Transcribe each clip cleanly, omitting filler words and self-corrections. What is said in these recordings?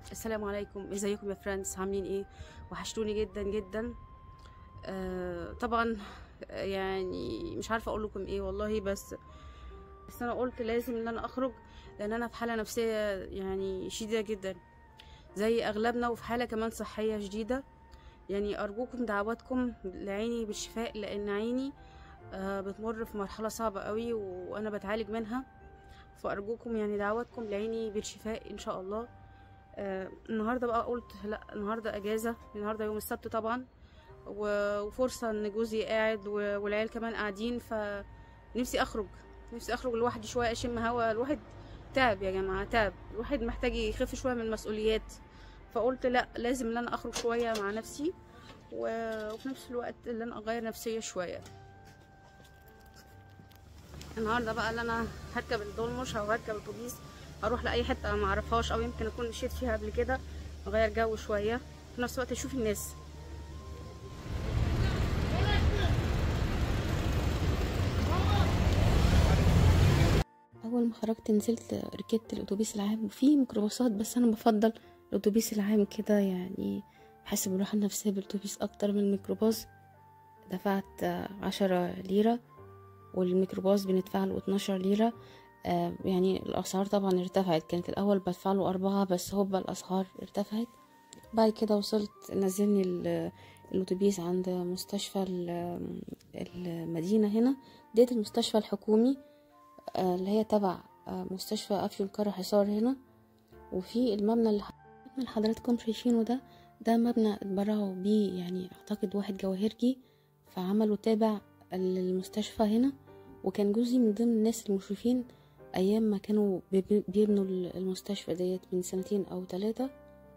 السلام عليكم، ازيكم يا فريندز؟ عاملين ايه؟ وحشتوني جدا جدا. طبعا. يعني مش عارفه اقول لكم ايه والله، بس انا قلت لازم ان انا اخرج، لان انا في حاله نفسيه يعني شديده جدا زي اغلبنا، وفي حاله كمان صحيه شديده. يعني ارجوكم دعواتكم لعيني بالشفاء، لان عيني بتمر في مرحله صعبه قوي وانا بتعالج منها. فارجوكم يعني دعواتكم لعيني بالشفاء ان شاء الله. النهارده بقى قلت لا، النهارده اجازه، النهارده يوم السبت طبعا، وفرصه ان جوزي قاعد والعيال كمان قاعدين، فنفسي اخرج. نفسي اخرج لوحدي شويه، اشم هوا. الواحد تعب يا جماعه، تعب. الواحد محتاج يخف شويه من المسؤوليات. فقلت لا، لازم ان انا اخرج شويه مع نفسي، وفي نفس الوقت ان انا اغير نفسيه شويه. النهارده بقى اللي انا هركب الدولمش او هركب الاتوبيس، اروح لاي حته ما اعرفهاش، او يمكن اكون مشيت فيها قبل كده، اغير جو شويه، في نفس الوقت اشوف الناس. اول ما خرجت نزلت ركبت الاتوبيس العام، وفي ميكروباصات بس انا بفضل الاتوبيس العام كده، يعني بحس بالراحه النفسيه بالاتوبيس اكتر من الميكروباص. دفعت 10 ليرة، والميكروباص بندفع له 12 ليرة. يعني الاسعار طبعا ارتفعت، كانت الاول بدفع له 4، بس هوبا الاسعار ارتفعت. بعد كده وصلت، نزلني الاتوبيس عند مستشفى المدينة هنا. ديت المستشفى الحكومي، اللي هي تبع مستشفى افيون كرة حصار هنا. وفي المبنى اللي حضراتكم شايفينه ده مبنى اتبرعوا بيه، يعني اعتقد واحد جواهرجي، فعملوا تابع للمستشفى هنا. وكان جوزي من ضمن الناس المشرفين ايام ما كانوا بيبنوا المستشفى ديت من 2 أو 3.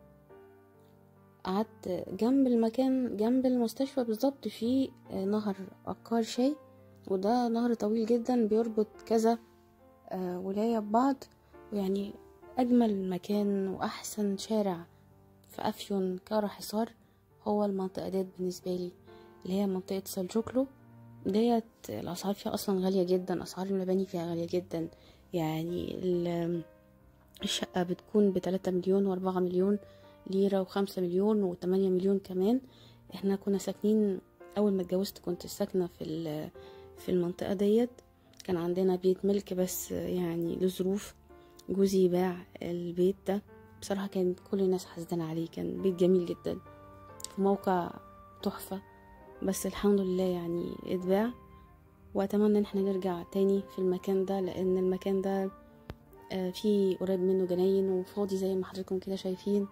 قعدت جنب المكان، جنب المستشفى بالظبط، في نهر عقار شاي، وده نهر طويل جدا بيربط كذا ولاية ببعض. ويعني أجمل مكان وأحسن شارع في أفيون كارا حصار هو المنطقة ديت بالنسبة لي، اللي هي منطقة سلجوكلو ديت. الأسعار فيها أصلا غالية جدا، أسعار المباني فيها غالية جدا. يعني الشقة بتكون ب3 مليون و4 مليون ليرة، و5 مليون و8 مليون كمان. احنا كنا ساكنين، أول ما اتجوزت كنت ساكنة في المنطقة ديت. كان عندنا بيت ملك، بس يعني لظروف جوزي باع البيت ده. بصراحة كان كل الناس حزنانة عليه، كان بيت جميل جدا في موقع تحفة، بس الحمد لله يعني اتباع. وأتمنى ان احنا نرجع تاني في المكان ده، لأن المكان ده في قريب منه جناين وفاضي زي ما حضراتكم كده شايفين.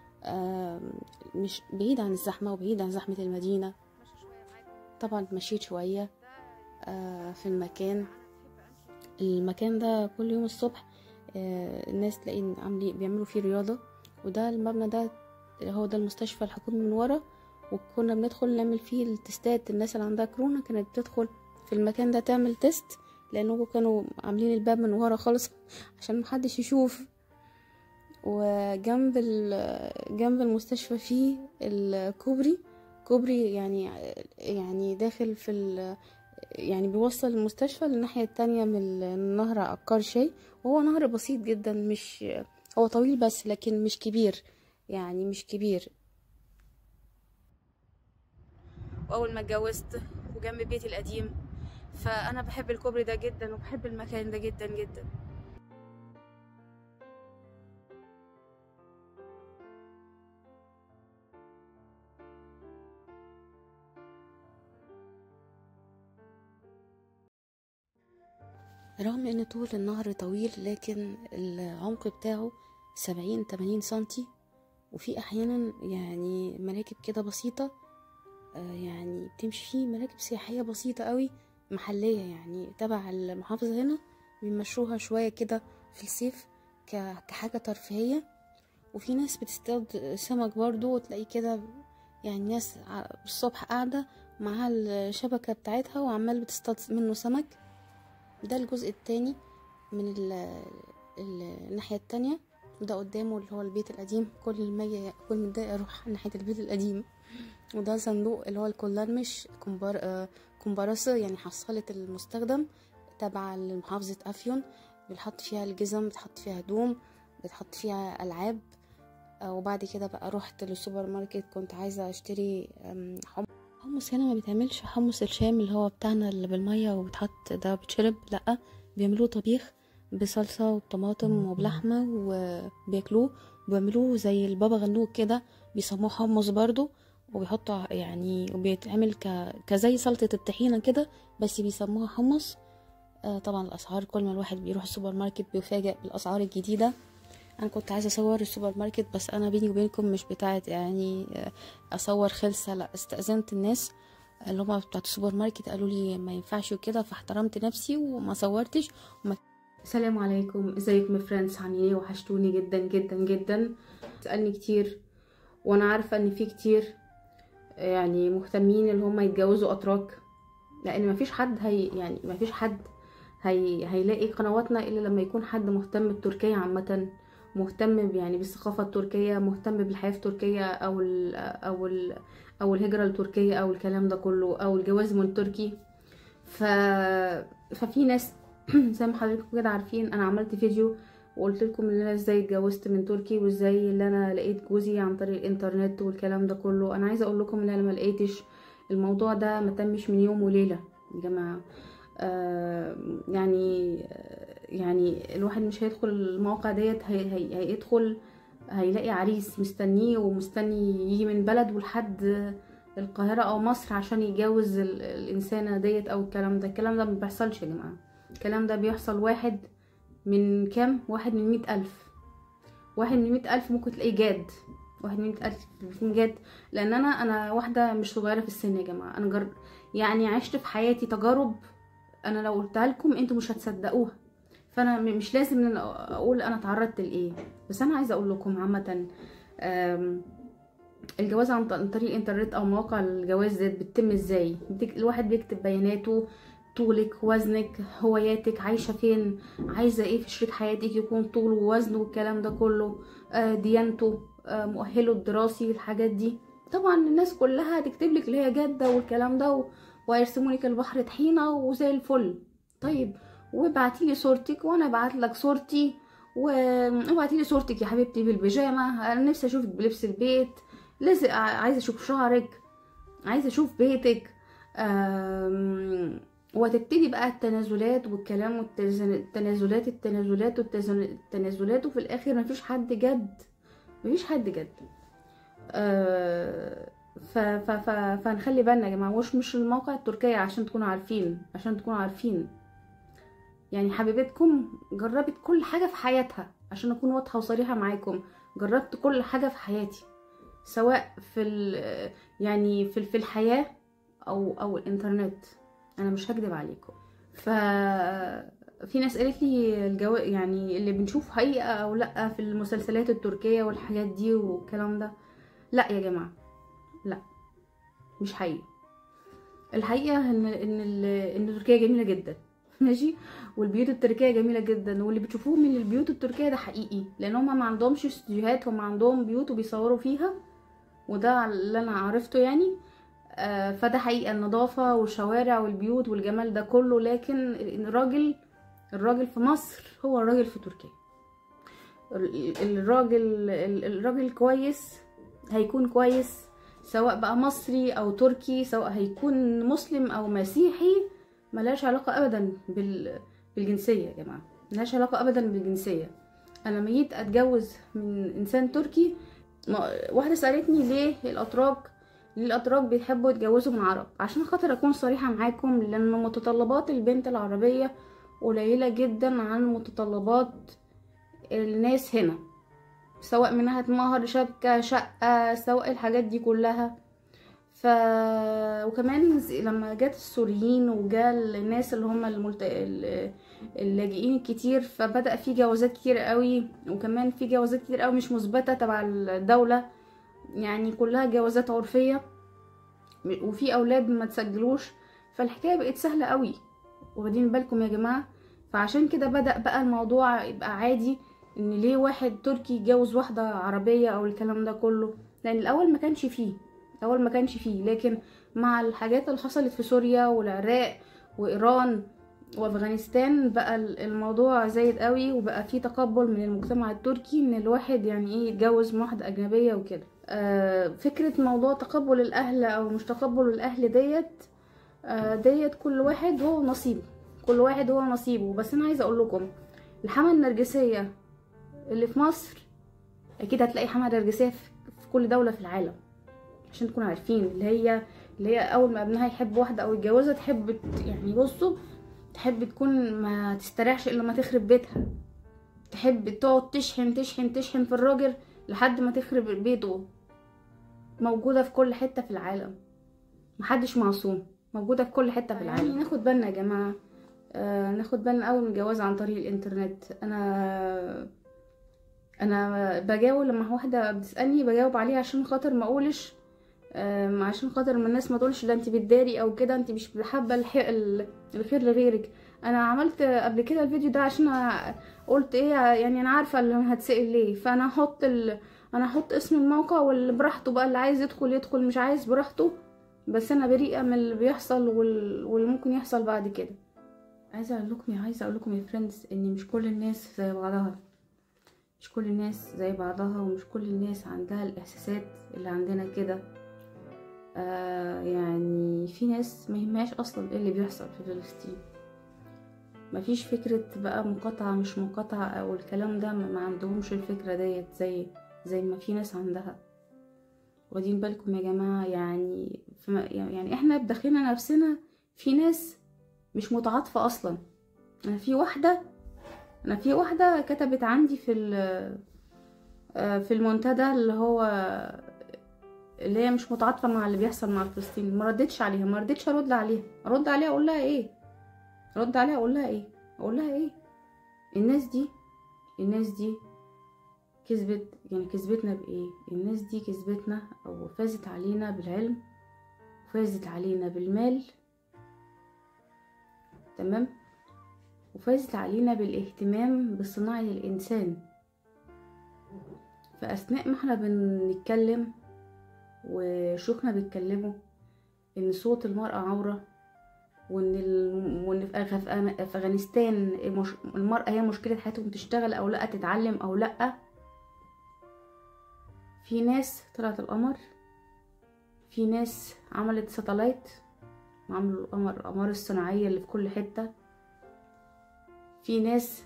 مش بعيد عن الزحمة وبعيد عن زحمة المدينة. طبعا مشيت شوية في المكان ده كل يوم الصبح. الناس تلاقين بيعملوا فيه رياضة. وده المبنى ده هو ده المستشفى الحكومي من ورا، وكنا بندخل نعمل فيه التستات. الناس اللي عندها كورونا كانت بتدخل في المكان ده تعمل تيست، لانه كانوا عاملين الباب من ورا خالص عشان محدش يشوف. وجنب جنب المستشفى فيه كوبري يعني داخل يعني بيوصل المستشفى للناحية التانية من نهر عقار شاي. وهو نهر بسيط جدا، مش هو طويل بس لكن مش كبير، يعني مش كبير. واول ما اتجوزت وجنب بيتي القديم، فانا بحب الكوبري ده جدا وبحب المكان ده جدا جدا. رغم ان طول النهر طويل، لكن العمق بتاعه 70-80 سنتي. وفي احيانا يعني مراكب كده بسيطة، يعني بتمشي فيه مراكب سياحية بسيطة قوي، محلية يعني تبع المحافظة هنا، بيمشوها شوية كده في الصيف كحاجة ترفيهية. وفي ناس بتصطاد سمك برضو، وتلاقي كده يعني ناس الصبح قاعدة مع الشبكة بتاعتها وعمال بتصطاد منه سمك. ده الجزء التاني من الناحية التانية. وده قدامه اللي هو البيت القديم، كل ما كل متضايق اروح ناحية البيت القديم. وده صندوق اللي هو الكولارمش كومباراسة، يعني حصالة المستخدم تبع لمحافظة أفيون. بتحط فيها الجزم، بتحط فيها هدوم، بتحط فيها ألعاب. وبعد كده بقى رحت للسوبر ماركت، كنت عايزة اشتري حمص. هنا ما بيتعملش حمص الشام اللي هو بتاعنا اللي بالمية وبتحط ده بتشرب، لأ بيعملوه طبيخ بصلصة وبطماطم وبلحمة وبياكلوه، وبيعملوه زي البابا غنوج كده، بيسموه حمص برضو، وبيحطوا يعني وبيتعمل كزي سلطة الطحينة كده، بس بيسموها حمص. طبعا الأسعار كل ما الواحد بيروح السوبر ماركت بيفاجئ بالأسعار الجديدة. انا كنت عايزه اصور السوبر ماركت، بس انا بيني وبينكم مش بتاعت يعني اصور خلصه، لا استأذنت الناس اللي هما بتاعت السوبر ماركت، قالوا لي ما ينفعش وكده، فاحترمت نفسي وما صورتش السلام عليكم، ازيكم يا فريندز، عاملين ايه؟ وحشتوني جدا جدا جدا. سألني كتير، وانا عارفه ان في كتير يعني مهتمين اللي هما يتجوزوا اتراك، لان مفيش حد يعني مفيش حد هيلاقي قنواتنا الا لما يكون حد مهتم بتركيا عامه، مهتم يعني بالثقافه التركيه، مهتم بالحياه في تركيا او الهجره لتركيا او الكلام ده كله، او الجواز من تركي. ففي ناس زي ما حضراتكم كده عارفين، انا عملت فيديو وقلت لكم ان انا ازاي اتجوزت من تركي، وازاي اللي انا لقيت جوزي عن طريق الانترنت والكلام ده كله. انا عايزه اقول لكم ان انا ما لقيتش الموضوع ده، ما تمش من يوم وليله يا جماعه. يعني الواحد مش هيدخل المواقع ديت، هيدخل هيلاقي عريس مستنيه، ومستني يجي من بلد ولحد القاهرة او مصر عشان يتجوز الانسانة ديت او الكلام ده ما بيحصلش يا جماعة. الكلام ده بيحصل واحد من كام؟ واحد من 100,000. واحد من 100,000 ممكن تلاقيه جاد، واحد من 100,000 جاد. لان انا واحدة مش صغيرة في السن يا جماعة، انا يعني عشت في حياتي تجارب، انا لو قلتها لكم انتوا مش هتصدقوها، فانا مش لازم ان اقول انا تعرضت لايه. بس انا عايزه اقول لكم عامه، الجواز عن طريق الانترنت او مواقع الجواز ديت بتتم ازاي؟ الواحد بيكتب بياناته، طولك، وزنك، هواياتك، عايشه فين، عايزه ايه في شريك حياتك، يكون طوله ووزنه والكلام ده كله، ديانته، مؤهله الدراسي، الحاجات دي. طبعا الناس كلها هتكتب لك اللي هي جاده والكلام ده، وهيرسموا لك البحر طحينه وزي الفل. طيب وابعتي لي صورتك وانا ابعت لك صورتي، وابعتي لي صورتك يا حبيبتي بالبيجامه، انا نفسي اشوفك بلبس البيت، لازم عايزه اشوف شعرك، عايزه اشوف بيتك. وتبتدي بقى التنازلات والكلام التنازلات، وفي الاخر مفيش حد جد، مفيش حد جد. فنخلي بالنا يا جماعه، مش الموقع التركية، عشان تكونوا عارفين يعني حبيبتكم جربت كل حاجه في حياتها، عشان اكون واضحه وصريحه معاكم، جربت كل حاجه في حياتي، سواء يعني في الحياه او الانترنت، انا مش هكدب عليكم. في ناس قالت لي يعني اللي بنشوف حقيقه او لا في المسلسلات التركيه والحاجات دي والكلام ده، لا يا جماعه، لا مش حقيقي. الحقيقه ان تركيا جميله جدا ماشي، والبيوت التركيه جميله جدا، واللي بتشوفوه من البيوت التركيه ده حقيقي، لان هم ما عندهمش استوديوهات، هم عندهم بيوت وبيصوروا فيها، وده اللي انا عرفته يعني. فده حقيقه، النظافه والشوارع والبيوت والجمال ده كله، لكن الراجل في مصر هو الراجل في تركيا. الراجل كويس هيكون كويس سواء بقى مصري او تركي، سواء هيكون مسلم او مسيحي، ملهاش علاقة ابدا بالجنسية يا جماعة، ملهاش علاقة ابدا بالجنسية. انا لما جيت اتجوز من انسان تركي، واحدة سألتني ليه الاتراك بيحبوا يتجوزوا من عرب، عشان خاطر اكون صريحة معاكم، لان متطلبات البنت العربية قليلة جدا عن متطلبات الناس هنا، سواء من ناحية مهر، شبكة، شقة، سواء الحاجات دي كلها. وكمان لما جت السوريين وجال الناس اللي هم اللاجئين الكتير، فبدأ في جوازات كتير قوي، وكمان في جوازات كتير قوي مش مثبتة تبع الدولة، يعني كلها جوازات عرفية، وفي اولاد ما تسجلوش، فالحكاية بقت سهلة قوي، واخدين بالكم يا جماعة؟ فعشان كده بدأ بقى الموضوع يبقى عادي، ان ليه واحد تركي يتجوز واحدة عربية او الكلام ده كله، لان الاول ما كانش فيه، لكن مع الحاجات اللي حصلت في سوريا والعراق وايران، وافغانستان بقى الموضوع زايد قوي، وبقى في تقبل من المجتمع التركي ان الواحد يعني ايه يتجوز من واحده اجنبيه وكده. فكره موضوع تقبل الاهل او مش تقبل الاهل ديت كل واحد هو نصيبه، كل واحد هو نصيبه. بس انا عايزه اقول لكم الحمى النرجسيه اللي في مصر اكيد هتلاقي حمى نرجسيه في كل دوله في العالم، عشان تكونوا عارفين. اللي هي اول ما ابنها يحب واحده او يتجوزها تحب يعني بصوا تحب تكون ما تستريحش الا ما تخرب بيتها، تحب تقعد تشحن تشحن تشحن في الراجل لحد ما تخرب بيته. موجوده في كل حته في العالم، محدش معصوم، موجوده في كل حته في العالم. يعني ناخد بالنا يا جماعه، ناخد بالنا قوي من الجواز عن طريق الانترنت. انا بجاوب لما واحده بتسالني بجاوب عليها عشان خاطر ما اقولش، عشان خاطر ما الناس ما تقولش ده انت بتداري او كده، انت مش حابه الخير لغيرك. انا عملت قبل كده الفيديو ده عشان قلت ايه يعني انا عارفه اللي هتسال ليه، فانا انا هحط اسم الموقع واللي براحته بقى، اللي عايز يدخل يدخل، مش عايز براحته. بس انا بريئه من اللي بيحصل واللي ممكن يحصل بعد كده. عايزه اقول لكم يا فريندز ان مش كل الناس زي بعضها، مش كل الناس زي بعضها، ومش كل الناس عندها الاحساسات اللي عندنا كده. يعني في ناس ما يهمهاش اصلا ايه اللي بيحصل في فلسطين، مفيش فكرة بقى مقاطعة مش مقاطعة او الكلام ده، ما عندهمش الفكرة ديت زي ما في ناس عندها. واخدين بالكم يا جماعة؟ يعني احنا بداخلنا نفسنا في ناس مش متعاطفة اصلا. انا في واحدة كتبت عندي في المنتدى اللي هي مش متعاطفه مع اللي بيحصل مع فلسطين. ما ردتش عليها، ما رضيتش ارد عليها اقول لها ايه، اقول لها ايه. الناس دي كسبتنا بايه؟ الناس دي كسبتنا او فازت علينا بالعلم، وفازت علينا بالمال، تمام، وفازت علينا بالاهتمام بصناعة الانسان. فاثناء ما احنا بنتكلم وشيوخنا بيتكلموا ان صوت المرأة عورة، وان في افغانستان المرأة هي مشكلة حياتهم، تشتغل او لا، تتعلم او لا. في ناس طلعت القمر، في ناس عملت ساتلايت وعملوا القمر الصناعية اللي في كل حتة. في ناس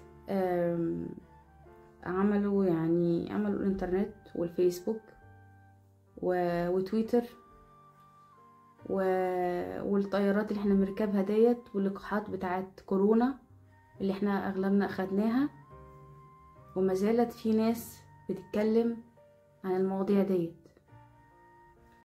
عملوا الانترنت والفيسبوك وتويتر والطيارات اللي احنا بنركبها ديت، واللقاحات بتاعت كورونا اللي احنا اغلبنا اخدناها. وما زالت في ناس بتتكلم عن المواضيع ديت.